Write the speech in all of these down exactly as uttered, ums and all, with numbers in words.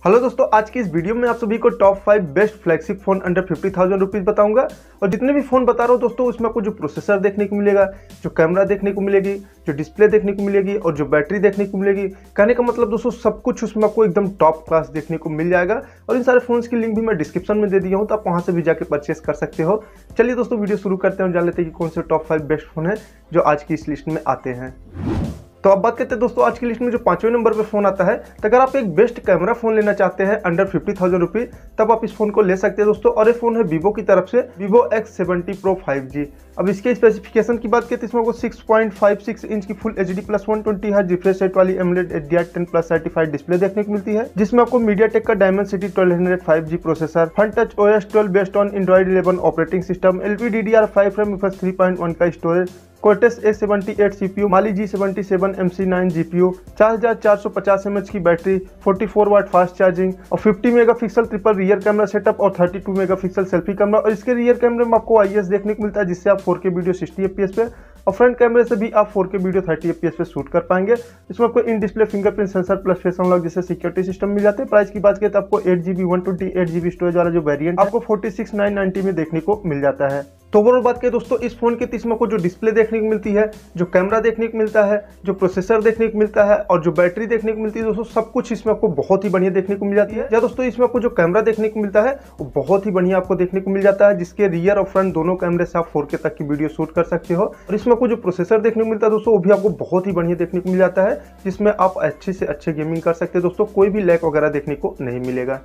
Hello दोस्तों, आज की इस वीडियो में आप सभी को top five best flagship phone under fifty thousand rupees बताऊंगा। और जितने भी फोन बता रहा हूँ दोस्तों, उसमें आपको जो प्रोसेसर देखने को मिलेगा, जो कैमरा देखने को मिलेगी, जो डिस्प्ले देखने को मिलेगी और जो बैटरी देखने को मिलेगी, कहने का मतलब दोस्तों सब कुछ उसमें आपको एकदम टॉप क्लास देखने को मिल जाएगा। और इन सारे फोन्स की लिंक भी मैं डिस्क्रिप्शन में दे दिया हूँ, तो आप वहाँ से भी जाकर परचेस कर सकते हो। चलिए दोस्तों, वीडियो शुरू करते हैं और जान लेते हैं कि कौन से टॉप फाइव बेस्ट फोन है जो आज की इस लिस्ट में आते हैं। तो अब बात करते हैं दोस्तों, आज की लिस्ट में जो पांचवें नंबर पे फोन आता है, तो अगर आप एक बेस्ट कैमरा फोन लेना चाहते हैं अंडर फिफ्टी थाउजेंड रुपीज, तब आप इस फोन को ले सकते हैं दोस्तों। और ये फोन है वीवो की तरफ से, Vivo X seventy pro five G. अब इसके स्पेसिफिकेशन की बात करें तो इसमें आपको six point five six inch की full H D plus one twenty hertz refresh rate वाली AMOLED H D R ten plus certified display देखने को मिलती है, जिसमें आपको मीडियाटेक का Dimensity twelve hundred five G processor, Funtouch O S twelve based on Android eleven operating system, L P D D R five RAM plus three point one का storage, Cortex A seventy eight CPU, Mali G seventy seven M C nine GPU, चार हज़ार चार सौ पचास mAh की battery, forty four watt fast charging और fifty megapixel triple rear camera setup और thirty two megapixel selfie camera. और इसके रियर कैमरे में आपको आई एस देखने को मिलता है, जिससे आप four K video sixty F P S पे और फ्रंट कैमरे से भी आप four K video thirty F P S पे शूट कर पाएंगे। इसमें आपको in display fingerprint sensor plus face unlock जैसे सिक्योरिटी सिस्टम मिल जाते हैं। प्राइस की बात करें तो आपको eight GB one twenty eight GB storage वाला जो वेरिएंट आपको फोर्टी सिक्स नाइन नाइनटी में देखने को मिल जाता है। तो ओवरऑल बात करें दोस्तों, इस फोन के इसमें को जो डिस्प्ले देखने को मिलती है, जो कैमरा देखने को मिलता है, जो प्रोसेसर देखने को मिलता है और जो बैटरी देखने को मिलती है दोस्तों, सब कुछ इसमें आपको बहुत ही बढ़िया देखने को मिल जाती है। या दोस्तों, इसमें आपको जो कैमरा देखने को मिलता है वो बहुत ही बढ़िया आपको देखने को मिल जाता है, जिसके रियर और फ्रंट दोनों कैमरे से आप फोर के तक की वीडियो शूट कर सकते हो। और इसमें आपको जो प्रोसेसर देखने को मिलता है दोस्तों, वो भी आपको बहुत ही बढ़िया देखने को मिल जाता है, जिसमें आप अच्छे से अच्छे गेमिंग कर सकते हैं दोस्तों। कोई भी लैग वगैरह देखने को नहीं मिलेगा।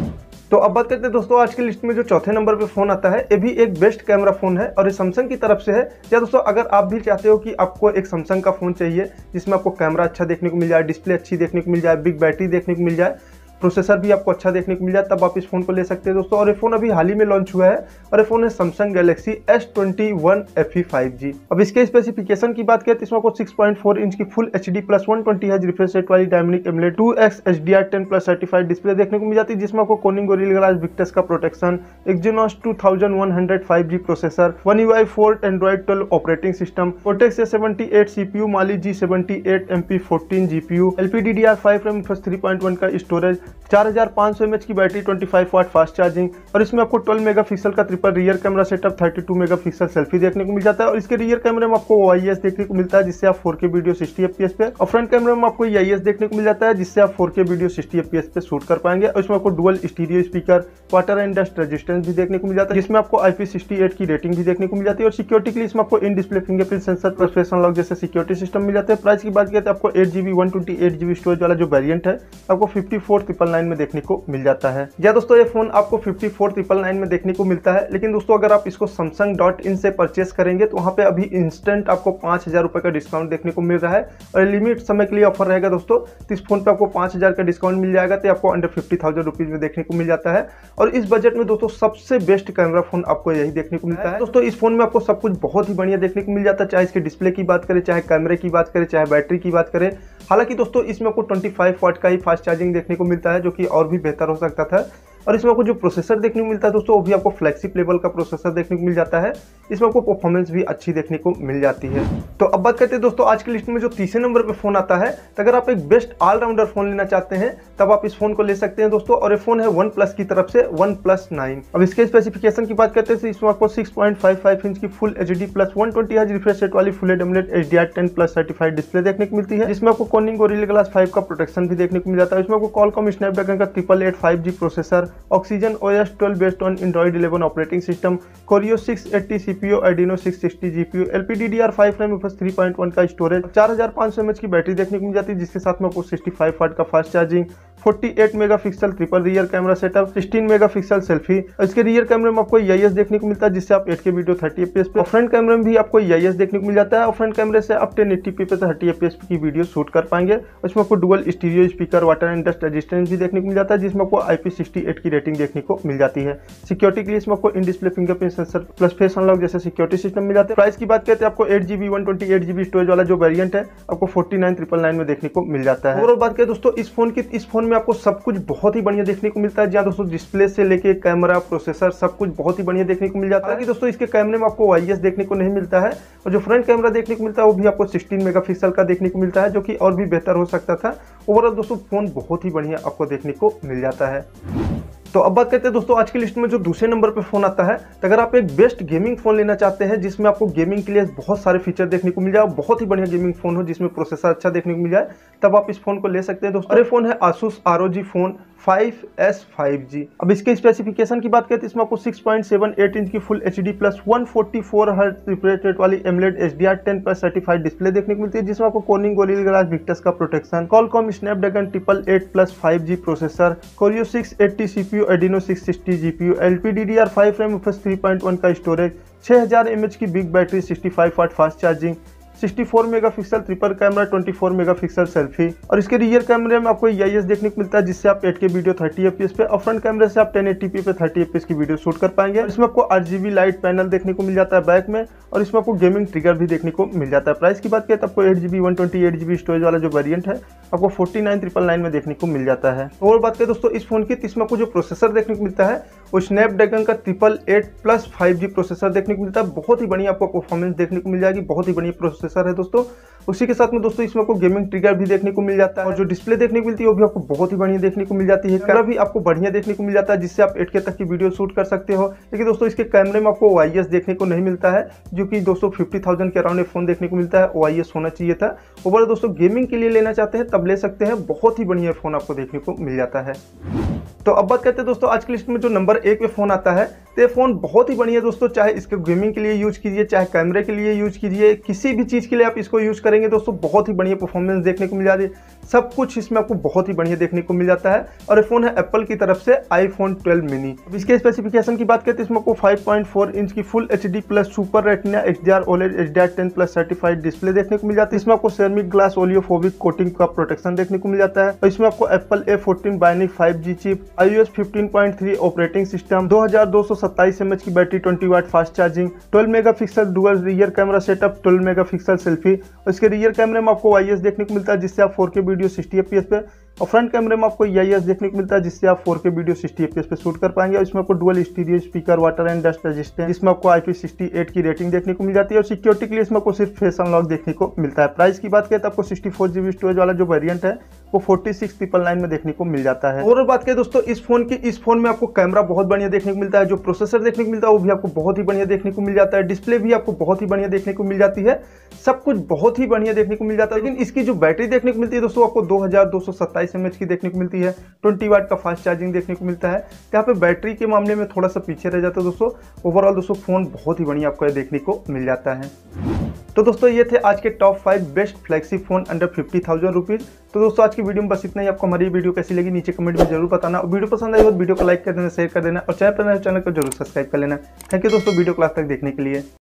तो अब बात करते हैं दोस्तों, आज की लिस्ट में जो चौथे नंबर पे फोन आता है, ये भी एक बेस्ट कैमरा फोन है और ये सैमसंग की तरफ से है। या दोस्तों, अगर आप भी चाहते हो कि आपको एक सैमसंग का फोन चाहिए जिसमें आपको कैमरा अच्छा देखने को मिल जाए, डिस्प्ले अच्छी देखने को मिल जाए, बिग बैटरी देखने को मिल जाए, प्रोसेसर भी आपको अच्छा देखने को मिल जाए, तब आप इस फोन को ले सकते हैं दोस्तों। और ये फोन अभी हाल ही में लॉन्च हुआ है और ये फोन है Samsung Galaxy S twenty one F E five G. अब इसके स्पेसिफिकेशन की बात करें तो इसमें आपको सिक्स पॉइंट फोर इंच की full H D plus one twenty hertz refresh rate वाली dynamic AMOLED two X H D R ten plus certified display देखने को मिल जाती है, जिसमें आपको कोर्निंग गोरिल्ला ग्लास विक्टस का protection, Exynos two thousand one hundred five G processor, one you I four Android twelve operating system, Cortex A seventy eight CPU, Mali G seventy eight M P fourteen GPU, L P D D R five RAM plus three point one का storage, चार हज़ार पाँच सौ M H की battery, twenty five watt fast charging. और इसमें आपको twelve megapixel का triple rear camera setup, thirty two megapixel selfie देखने को मिल जाता है। और इसके रियर कैमरे में आपको ओ आई एस देखने को मिलता है, जिससे आप four K video sixty F P S पे, और फ्रंट कैमरे में आपको आई एस देखने को मिल जाता है, जिससे आप four K video sixty F P S पे शूट कर पाएंगे। और इसमें आपको dual stereo speaker, water and dust resistance भी देखने को मिल जाता है, जिसमें आपको आई पी सिक्सटी एट की रेटिंग भी देखने को मिल जाती है। और सिक्योरिटी के लिए इसमें आपको in display fingerprint sensor plus face unlock जैसे सिक्योरिटी सिस्टम मिल जाते हैं। प्राइस की बात करें तो आपको eight GB one twenty eight GB storage वाला जो वेरिएंट है आपको फिफ्टी फोर ट्रिपल नाइन में देखने को मिल जाता है। या दोस्तों, ये फोन आपको फिफ्टी फोर ट्रिपल नाइन में देखने को मिलता है, लेकिन दोस्तों अगर आप इसको सैमसंग डॉट इन से परचेस करेंगे तो वहां पे अभी इंस्टेंट आपको पांच हजार रुपए का डिस्काउंट देखने को मिल रहा है। और लिमिट समय के लिए ऑफर रहेगा दोस्तों, तो इस फोन पे आपको पांच हजार का डिस्काउंट मिल जाएगा, तो आपको अंडर फिफ्टी थाउजेंड रुपीज में देखने को मिल जाता है। और इस बजट में दोस्तों सबसे बेस्ट कैमरा फोन आपको यही देखने को मिलता है दोस्तों। इस फोन में आपको सब कुछ बहुत ही बढ़िया देखने को मिल जाता है, चाहे इसके डिस्प्ले की बात करें, चाहे कैमरे की बात करें, चाहे बैटरी की बात करें। हालांकि दोस्तों इसमें आपको ट्वेंटी फाइव वाट का ही फास्ट चार्जिंग देखने को मिलता है, जो कि और भी बेहतर हो सकता था। और इसमें आपको जो प्रोसेसर देखने को मिलता है दोस्तों, वो भी आपको फ्लैगशिप लेवल का प्रोसेसर देखने को मिल जाता है। इसमें आपको परफॉर्मेंस भी अच्छी देखने को मिल जाती है। तो अब बात करते हैं दोस्तों, आज की लिस्ट में जो तीसरे नंबर पे फोन आता है, तो अगर आप एक बेस्ट ऑलराउंडर फोन लेना चाहते हैं तब आप इस फोन को ले सकते हैं दोस्तों। और ये फोन है वन प्लस की तरफ से, वन प्लस नाइन। अब इसके स्पेसिफिकेशन की बात करते हैं, इसमें आपको six point five five inch की full H D plus one twenty hertz refresh rate वाली full AMOLED H D R ten plus certified display देखने को मिलती है, जिसमें आपको कोर्निंग गोरिल्ला ग्लास फाइव का प्रोटेक्शन भी देखने को मिल जाता है। इसमें आपको क्वालकॉम स्नैपड्रैगन का triple eight five G processor, oxygen O S twelve based on Android eleven operating system, Kryo six eighty CPU, आर्डिनो six sixty GPU, L P D D R five RAM plus three point one का storage, चार हज़ार पाँच सौ M H की battery देखने को मिल जाती है, जिसके साथ में आपको सिक्सटी फाइव वाट का fast charging, forty eight megapixel triple rear camera setup, sixteen megapixel selfie. इसके रियर कैमरे में आपको आई एस देखने को मिलता है, जिससे आप eight K video thirty F P S पे, और फ्रंट कैमरे में भी आपको आई एस देखने को मिल जाता है। और फ्रंट कैमरे से आप टेन एटी पी पे थर्टी एफ पी एस की वीडियो शूट कर पाएंगे। इसमें आपको dual stereo speaker, water and dust resistance भी देखने को मिल जाता है, जिसमें आपको आई पी सिक्सटी एट की रेटिंग देखने को मिल जाती है। सिक्योरिटी के लिए इसमें आपको in display fingerprint sensor plus face unlock जैसे सिक्योरिटी सिस्टम मिल जाते हैं। प्राइस की बात करते हैं, आपको eight GB one twenty eight GB storage वाला जो वेरिएंट है आपको फोर्टी नाइन ट्रिपल नाइन में देखने को मिल जाता है। ओवरऑल बात करें दोस्तों, इस फोन की इस फोन में आपको सब कुछ बहुत ही बढ़िया देखने को मिलता है। जहाँ दोस्तों डिस्प्ले से लेके कैमरा, प्रोसेसर सब कुछ बहुत ही बढ़िया देखने को मिल जाता है। कि दोस्तों इसके कैमरे में आपको ओ आई एस देखने को नहीं मिलता है और जो फ्रंट कैमरा देखने को मिलता है वो भी आपको सिक्सटीन मेगापिक्सल का देखने को मिलता है, जो कि और भी बेहतर हो सकता था। ओवरऑल दोस्तों फोन बहुत ही बढ़िया आपको देखने को मिल जाता है। तो अब बात करते हैं दोस्तों आज की लिस्ट में जो दूसरे नंबर पे फोन आता है। तो अगर आप एक बेस्ट गेमिंग फोन लेना चाहते हैं जिसमें आपको गेमिंग के लिए बहुत सारे फीचर देखने को मिल जाए, बहुत ही बढ़िया गेमिंग फोन हो जिसमें प्रोसेसर अच्छा देखने को मिल जाए, तब आप इस फोन को ले सकते हैं दोस्तों। और ये फोन है Asus R O G phone five S five G. अब इसके स्पेसिफिकेशन की बात करते हैं, इसमें आपको six point seven eight inch की full H D plus one forty four hertz refresh rate वाली AMOLED H D R ten plus certified display देखने को मिलती है, जिसमें आपको कॉर्निंग गोरिल्ला ग्लास विक्टस का protection, Qualcomm Snapdragon triple eight plus five G processor, Korio six eighty CPU, Adreno six sixty GPU, L P D D R five RAM plus three point one का storage, छह हज़ार M H की big battery, sixty five watt fast charging, sixty four megapixel triple camera, twenty four megapixel selfie. और इसके rear कैमरे में आपको ई I S देखने को मिलता है, जिससे आप eight K video thirty F P S पे और फ्रंट कैमरे से आप टेन एटी पी पे थर्टी एफ पी एस की वीडियो शूट कर पाएंगे। इसमें आपको आठ जी बी लाइट पैनल देखने को मिल जाता है बैक में, और इसमें आपको गेमिंग ट्रिगर भी देखने को मिल जाता है। प्राइस की बात करें तो आपको eight G B one twenty eight G B storage वाला जो वेरिएंट है आपको फोर्टी नाइन ट्रिपल नाइन में देखने को मिल जाता है। और बात करें दोस्तों इस फोन की, तो इसमें आपको जो प्रोसेसर देखने को मिलता है वो स्नैपड्रैगन का triple eight plus five G processor देखने को मिलता है। बहुत ही बढ़िया आपको परफॉर्मेंस देखने को मिल जाएगी, बहुत ही बढ़िया प्रोसेसर है दोस्तों। उसी के साथ में दोस्तों इसमें आपको गेमिंग ट्रिगर भी देखने को मिल जाता है, और जो डिस्प्ले देखने को मिलती है वो भी आपको बहुत ही बढ़िया देखने को मिल जाती है। कैमरा भी आपको बढ़िया देखने को मिल जाता है, जिससे आप एट के तक की वीडियो शूट कर सकते हो। लेकिन दोस्तों इसके कैमरे में आपको ओ आई एस देखने को नहीं मिलता है, जो कि दोस्तों फिफ्टी थाउजेंड के अराउंड फोन देखने को मिलता है, ओ आई एस होना चाहिए था। ओवरऑल दोस्तों गेमिंग के लिए लेना चाहते हैं तब ले सकते हैं, बहुत ही बढ़िया फोन आपको देखने को मिल जाता है। तो अब बात करते हैं दोस्तों आज की लिस्ट में जो नंबर एक पे फोन आता है, तो ये फोन बहुत ही बढ़िया दोस्तों। चाहे इसके गेमिंग के लिए यूज कीजिए, चाहे कैमरे के लिए यूज कीजिए, किसी भी चीज के लिए आप इसको यूज करेंगे दोस्तों बहुत ही बढ़िया परफॉर्मेंस देखने को मिल जाती है। सब कुछ इसमें आपको बहुत ही बढ़िया देखने को मिल जाता है। और ये फोन है एप्पल की तरफ से आईफोन ट्वेल्व मिनी। अब इसके स्पेसिफिकेशन की बात करें तो इसमें आपको फाइव पॉइंट फोर इंच की full H D plus super retina H D R OLED H D R ten plus certified display देखने को मिल जाती है। इसमें आपको सेरामिक ग्लास ओलियोफोबिक कोटिंग का प्रोटेक्शन देखने को मिल जाता है। और इसमें आपको Apple A fourteen bionic five G chip, I O S fifteen point three operating system, दो हज़ार दो सौ सत्ताईस एम एच की battery, twenty watt fast charging, twelve megapixel dual rear camera setup, twelve megapixel selfie. और इसके rear कैमरे में आपको ओ आई एस देखने को मिलता है, जिससे आप four K video sixty F P S पे, और फ्रंट कैमरे में आपको ई आई एस देखने को मिलता है, जिससे आप four K video sixty F P S पे शूट कर पाएंगे। और इसमें आपको dual stereo speaker, water and dust resistant, इसमें आपको आई पी सिक्सटी एट की रेटिंग देखने को मिल जाती है। और सिक्योरिटी के लिए इसमें आपको सिर्फ फेस अनलॉक देखने को मिलता है। प्राइस की बात करें तो आपको sixty four G B storage वाला जो वेरिएंट है वो फोर्टी सिक्स ट्रिपल नाइन में देखने को मिल जाता है। और बात करें दोस्तों इस फोन की, इस फोन में आपको कैमरा बहुत बढ़िया देखने को मिलता है, जो प्रोसेसर देखने को मिलता है वो भी आपको बहुत ही बढ़िया देखने को मिल जाता है, डिस्प्ले भी आपको बहुत ही बढ़िया देखने को मिल जाती है, सब कुछ बहुत ही बढ़िया देखने को मिल जाता है। लेकिन इसकी जो बैटरी देखने को मिलती है दोस्तों आपको दो हज़ार दो सौ सत्ताईस एम एच की देखने को मिलती है, ट्वेंटी वाट का फास्ट चार्जिंग देखने को मिलता है। यहाँ पे बैटरी के मामले में थोड़ा सा पीछे रह जाता है दोस्तों। ओवरऑल दोस्तों फोन बहुत ही बढ़िया आपको देखने को मिल जाता है। तो दोस्तों ये थे आज के top five best flagship phone under fifty thousand rupees. तो दोस्तों आज की वीडियो में बस इतना ही। आपको हमारी वीडियो कैसी लगी नीचे कमेंट में जरूर बताना, और वीडियो पसंद आई तो वीडियो को लाइक कर देना, शेयर कर देना, और चैनल पर नए चैनल को जरूर सब्सक्राइब कर लेना। थैंक यू दोस्तों वीडियो क्लास तक देखने के लिए।